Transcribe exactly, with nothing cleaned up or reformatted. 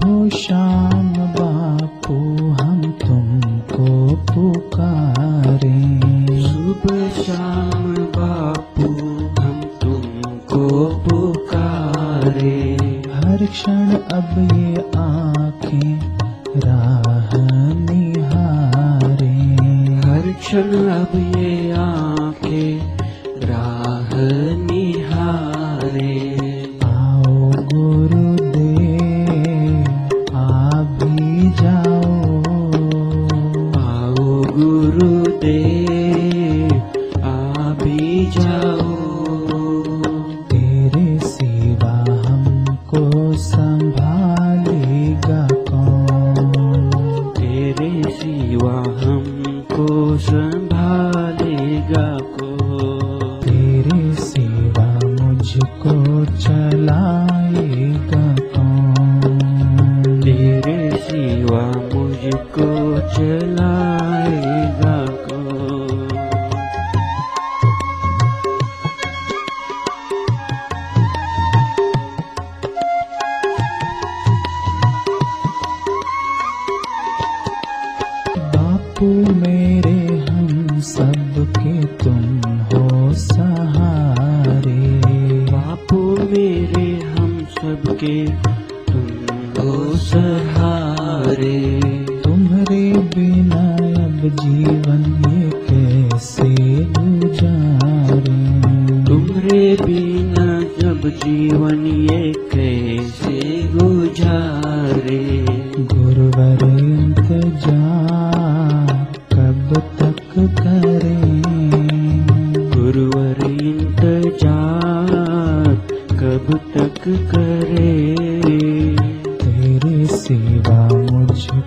हो शाम बापू हम तुमको पुकारे। सुबह शाम बापू हम तुमको पुकारे। हर क्षण अब ये आँखें राह निहारे। हर क्षण अब ये आँखें राह निहारे। आओ गुरुदेव आ भी जाओ। आओ गुरुदेव आ भी जाओ। तेरे सिवा हमको संभालेगा कौन। तेरे सिवा हमको संभालेगा कौन। तेरे सिवा मुझको चलाएगा कौन। तेरे सिवा मुझको चलाएगा कौन। बापू मेरे हम सबके तुम हो सहारे। बापू मेरे हम सबके तुम हो सहारे। तुम्हारे बिना अब जीवन ये कैसे गुजारे। तुम्हारे बिना जब जीवन ये कैसे गुजारे। गुरुवर इंतजार कब तक करें। गुरुवर इंतजार कब तक करे। तेरे सिवा मुझको